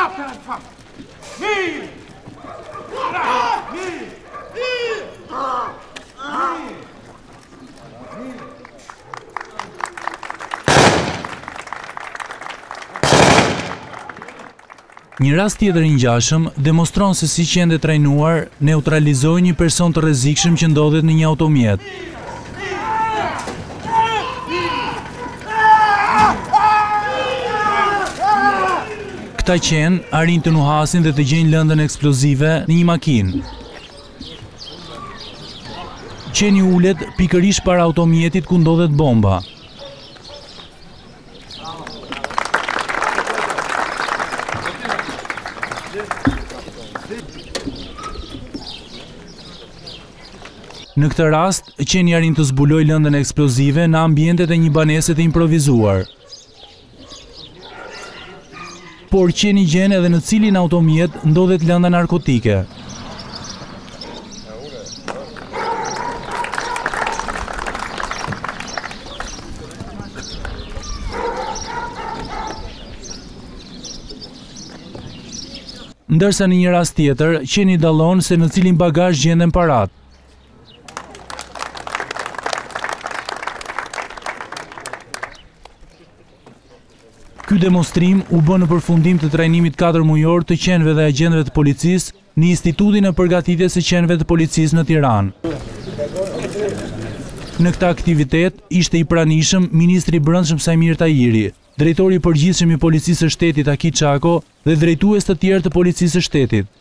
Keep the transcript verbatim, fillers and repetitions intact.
Një rast tjetër i ngjashëm demonstron se si qenë trajnuar neutralizoi një person të rrezikshëm që ndodhet në një automjet. Këta qenë arrin të nuhasin dhe të gjejnë lëndën eksplozive në një makinë. Qeni ulet pikërisht para automjetit ku ndodhet bomba. Në këtë rast, qeni arrin të zbuloj lëndën eksplozive në ambientet e një banese të improvisuar. Por qeni gjen edhe në cilin automjet ndodhet lënda narkotike. Ndërsa në një rast tjetër, qeni dallon se në cilin bagazh gjenden paratë. Ky demonstrim u bë në përfundim të trajnimit katër mujor të qenëve dhe agjentëve të policisë në Institutin e Përgatitjes së Qenëve të Policisë në Tiranë. Në këtë aktivitet ishte i pranishëm Ministri i Brendshëm Sajmir Tahiri, Drejtori i Përgjithshëm i Policisë së Shtetit Akit Çako dhe drejtues të tjerë të Policisë së Shtetit.